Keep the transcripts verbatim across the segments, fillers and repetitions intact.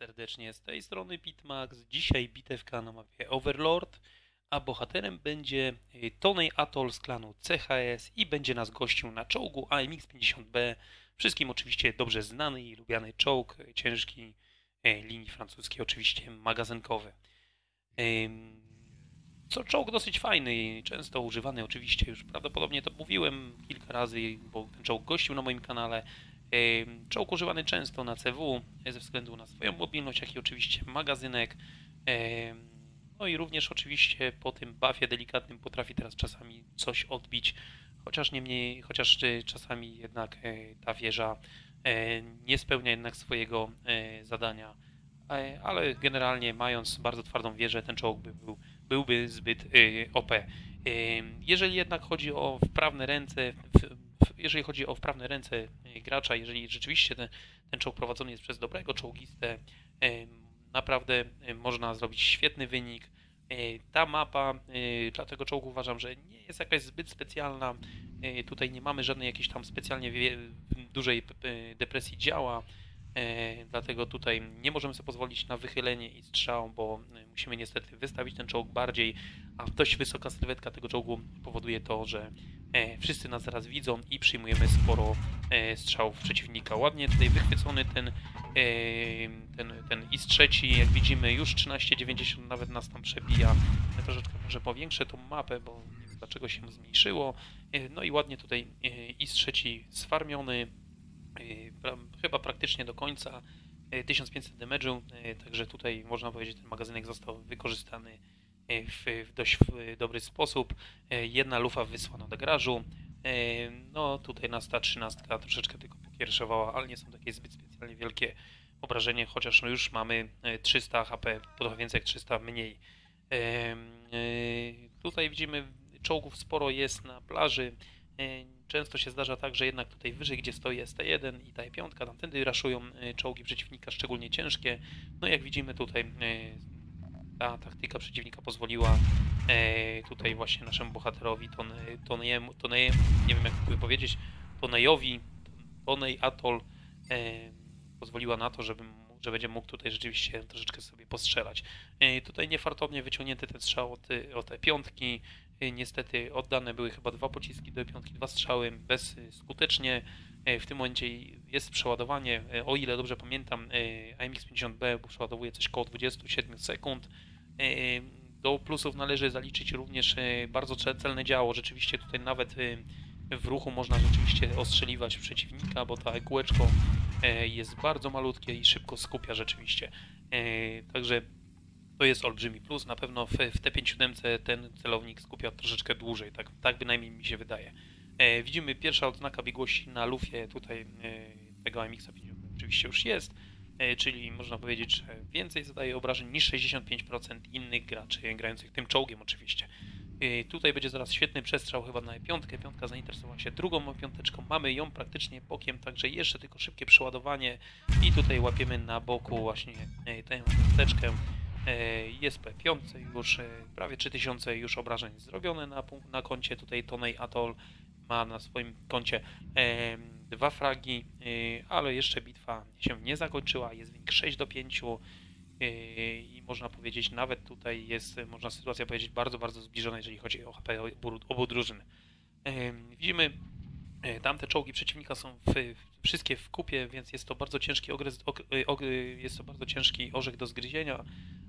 serdecznie, z tej strony Pitmax. Dzisiaj bitewka na mapie Overlord, a bohaterem będzie Tony Atoll z klanu C H S i będzie nas gościł na czołgu A M X pięćdziesiąt B. Wszystkim oczywiście dobrze znany i lubiany czołg, ciężki, linii francuskiej, oczywiście magazynkowy. Co czołg dosyć fajny i często używany, oczywiście już prawdopodobnie to mówiłem kilka razy, bo ten czołg gościł na moim kanale. Czołg używany często na C W ze względu na swoją mobilność, jak i oczywiście magazynek. No i również oczywiście po tym buffie delikatnym potrafi teraz czasami coś odbić, chociaż niemniej, chociaż czasami jednak ta wieża nie spełnia jednak swojego zadania. Ale generalnie mając bardzo twardą wieżę, ten czołg by był, byłby zbyt O P. Jeżeli jednak chodzi o wprawne ręce, jeżeli chodzi o wprawne ręce gracza, jeżeli rzeczywiście ten, ten czołg prowadzony jest przez dobrego czołgistę, naprawdę można zrobić świetny wynik. Ta mapa dla tego czołgu uważam, że nie jest jakaś zbyt specjalna. Tutaj nie mamy żadnej jakiejś tam specjalnie dużej depresji działa. E, dlatego tutaj nie możemy sobie pozwolić na wychylenie i strzał, bo musimy niestety wystawić ten czołg bardziej, a dość wysoka sylwetka tego czołgu powoduje to, że e, wszyscy nas zaraz widzą i przyjmujemy sporo e, strzałów przeciwnika. Ładnie tutaj wychwycony ten, e, ten, ten I S trzy, jak widzimy już trzynaście dziewięćdziesiąt nawet nas tam przebija. Ja troszeczkę może powiększę tą mapę, bo nie wiem dlaczego się zmniejszyło. E, no i ładnie tutaj e, I S trzy sfarmiony. Chyba praktycznie do końca, tysiąc pięćset damage'u, także tutaj można powiedzieć, że ten magazynek został wykorzystany w, w dość dobry sposób. Jedna lufa wysłana do garażu. No tutaj nas ta trzynastka troszeczkę tylko pokierszowała, ale nie są takie zbyt specjalnie wielkie obrażenie, chociaż no już mamy trzysta H P, trochę więcej jak trzysta mniej. Tutaj widzimy, czołgów sporo jest na plaży. Często się zdarza tak, że jednak tutaj wyżej, gdzie stoi S T jeden i ta E pięć, tamtędy raszują czołgi przeciwnika, szczególnie ciężkie. No jak widzimy tutaj, ta taktyka przeciwnika pozwoliła tutaj właśnie naszemu bohaterowi, Toneyemu, Toney, nie wiem jak wypowiedzieć, Toneyowi, Tony Atoll, pozwoliła na to, żeby, że będzie mógł tutaj rzeczywiście troszeczkę sobie postrzelać. Tutaj niefartownie wyciągnięty ten strzał od, od E pięć. Niestety oddane były chyba dwa pociski do E pięć, dwa strzały bezskutecznie. W tym momencie jest przeładowanie, o ile dobrze pamiętam, A M X pięćdziesiąt B przeładowuje coś koło dwadzieścia siedem sekund. Do plusów należy zaliczyć również bardzo celne działo. Rzeczywiście tutaj nawet w ruchu można rzeczywiście ostrzeliwać przeciwnika, bo ta kółeczko jest bardzo malutkie i szybko skupia rzeczywiście. Także to jest olbrzymi plus. Na pewno w, w T pięćdziesiąt siedem ten celownik skupia troszeczkę dłużej, tak, tak bynajmniej mi się wydaje. E, widzimy pierwsza odznaka biegłości na lufie tutaj e, tego A M X pięćdziesiąt oczywiście już jest, e, czyli można powiedzieć, że więcej zadaje obrażeń niż sześćdziesiąt pięć procent innych graczy grających tym czołgiem oczywiście. E, tutaj będzie zaraz świetny przestrzał chyba na E pięć. E pięć zainteresowała się drugą E pięć. Mamy ją praktycznie bokiem, także jeszcze tylko szybkie przeładowanie i tutaj łapiemy na boku właśnie e, tę piąteczkę. Jest P pięć już prawie trzy tysiące już obrażeń zrobione na, na koncie. Tutaj Tony Atoll ma na swoim koncie e, dwa fragi, e, ale jeszcze bitwa się nie zakończyła. Jest wynik sześć do pięciu e, i można powiedzieć, nawet tutaj jest, można sytuacja powiedzieć, bardzo, bardzo zbliżona, jeżeli chodzi o H P obu, obu drużyn. E, widzimy, e, tamte czołgi przeciwnika są w, w, wszystkie w kupie, więc jest to bardzo ciężki ogryz, og, og, jest to bardzo ciężki orzech do zgryzienia,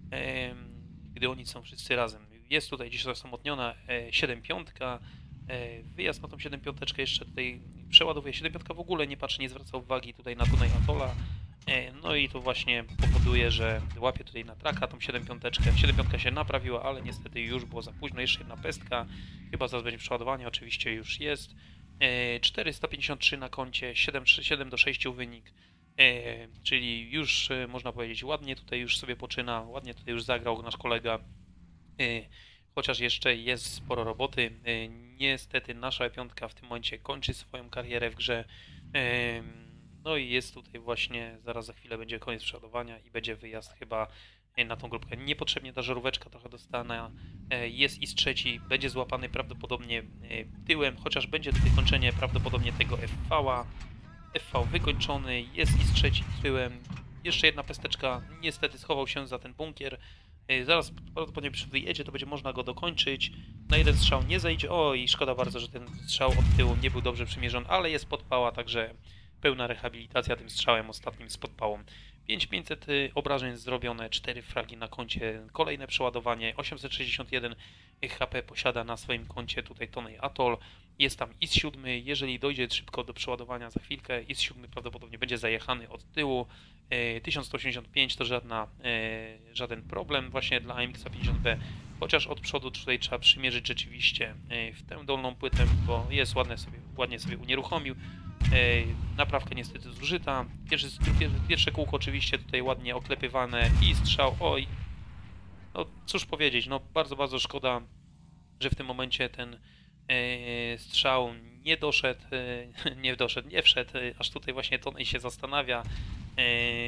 gdy oni są wszyscy razem. Jest tutaj dziś osamotniona siedem pięć. Wyjazd na tą siedem pięć jeszcze tutaj przeładowuje. siedem pięć w ogóle nie patrzy, nie zwraca uwagi tutaj na Tony Atolla. No i to właśnie powoduje, że łapie tutaj na traka tą siedem pięć. siedem pięć się naprawiła, ale niestety już było za późno. Jeszcze jedna pestka. Chyba zaraz będzie przeładowanie, oczywiście już jest. czterysta pięćdziesiąt trzy na koncie, siedem do sześciu wynik. E, czyli już e, można powiedzieć ładnie tutaj już sobie poczyna, ładnie tutaj już zagrał nasz kolega, e, chociaż jeszcze jest sporo roboty. E, niestety nasza E pięć w tym momencie kończy swoją karierę w grze, e, no i jest tutaj właśnie, zaraz za chwilę będzie koniec przeładowania i będzie wyjazd chyba na tą grupkę. Niepotrzebnie ta żaróweczka trochę dostana, e, jest I S trzy, będzie złapany prawdopodobnie e, tyłem, chociaż będzie tutaj kończenie prawdopodobnie tego F V-a. F V wykończony, jest I S trzy tyłem, Jeszcze jedna pesteczka, niestety schował się za ten bunkier. Zaraz prawdopodobnie przy wyjedzie to będzie można go dokończyć. Na jeden strzał nie zejdzie. O, i szkoda bardzo, że ten strzał od tyłu nie był dobrze przymierzony, ale jest podpała, także pełna rehabilitacja tym strzałem ostatnim z podpałą. pięć tysięcy pięćset obrażeń zrobione, cztery fragi na koncie, kolejne przeładowanie, osiemset sześćdziesiąt jeden H P posiada na swoim koncie tutaj Toney Atoll. Jest tam I S siedem, jeżeli dojdzie szybko do przeładowania za chwilkę, I S siedem prawdopodobnie będzie zajechany od tyłu. tysiąc sto osiemdziesiąt pięć to żadna, e, żaden problem właśnie dla A M X pięćdziesiąt B, chociaż od przodu tutaj trzeba przymierzyć rzeczywiście e, w tę dolną płytę, bo jest ładne sobie, ładnie sobie unieruchomił. E, naprawka niestety zużyta. Pierwszy, pierwsze kółko oczywiście tutaj ładnie oklepywane i strzał. Oj, no cóż powiedzieć, no bardzo, bardzo szkoda, że w tym momencie ten e, strzał nie doszedł, e, nie doszedł, nie wszedł, e, aż tutaj właśnie Toney się zastanawia, e,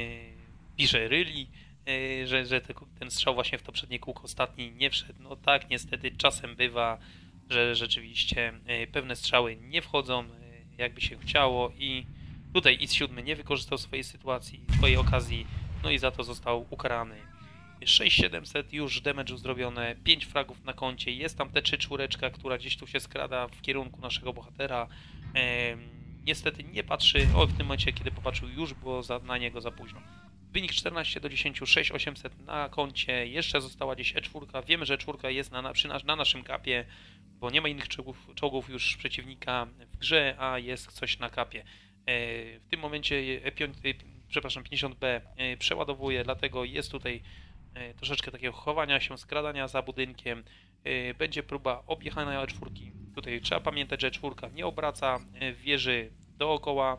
pisze Ryli, e, że, że te, ten strzał właśnie w to przednie kółko ostatni nie wszedł. No tak, niestety czasem bywa, że rzeczywiście e, pewne strzały nie wchodzą, e, jakby się chciało, i tutaj I S siedem nie wykorzystał swojej sytuacji, swojej okazji, no i za to został ukarany. sześć tysięcy siedemset już damage'u zrobione, pięć fragów na koncie, jest tam T trzy czwóreczka, która gdzieś tu się skrada w kierunku naszego bohatera. E, niestety nie patrzy, o w tym momencie kiedy popatrzył już było za, na niego za późno. Wynik czternaście do dziesięciu, sześć tysięcy osiemset na koncie, jeszcze została gdzieś E cztery, wiemy, że E cztery jest na, na, przy nas, na naszym kapie, bo nie ma innych czołgów, czołgów już przeciwnika w grze, a jest coś na kapie. E, w tym momencie E pięć, przepraszam, pięćdziesiąt B e, przeładowuje, dlatego jest tutaj troszeczkę takiego chowania się, skradania za budynkiem. Będzie próba objechania E cztery. Tutaj trzeba pamiętać, że E cztery nie obraca wieży dookoła,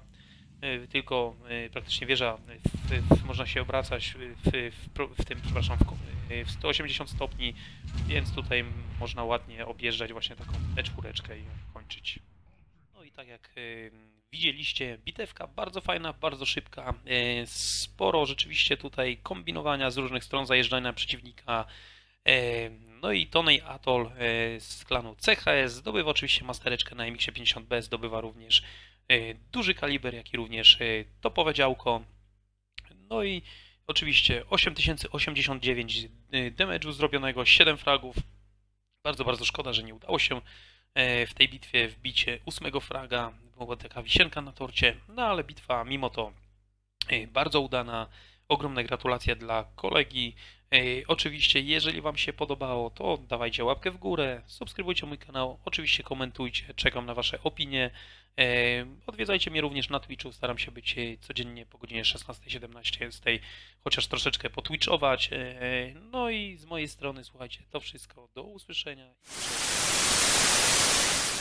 tylko praktycznie wieża w, w, można się obracać w, w, w tym, przepraszam, w, w sto osiemdziesiąt stopni, więc tutaj można ładnie objeżdżać właśnie taką E cztery i ją kończyć. No i tak jak widzieliście, bitewka bardzo fajna, bardzo szybka, sporo rzeczywiście tutaj kombinowania z różnych stron, zajeżdżania przeciwnika. No i Toney Atoll z klanu C H S zdobywa oczywiście mastereczkę na M X pięćdziesiąt B, zdobywa również duży kaliber, jak i również topowe działko. No i oczywiście osiem tysięcy osiemdziesiąt dziewięć damage'u zrobionego, siedem fragów. Bardzo, bardzo szkoda, że nie udało się w tej bitwie wbicie ósmego fraga, była taka wisienka na torcie, no ale bitwa mimo to bardzo udana. Ogromne gratulacje dla kolegi. Oczywiście, jeżeli Wam się podobało, to dawajcie łapkę w górę, subskrybujcie mój kanał, oczywiście komentujcie, czekam na Wasze opinie. Odwiedzajcie mnie również na Twitchu, staram się być codziennie po godzinie szesnastej siedemnaście, z tej chociaż troszeczkę potwitchować. No i z mojej strony, słuchajcie, to wszystko, do usłyszenia.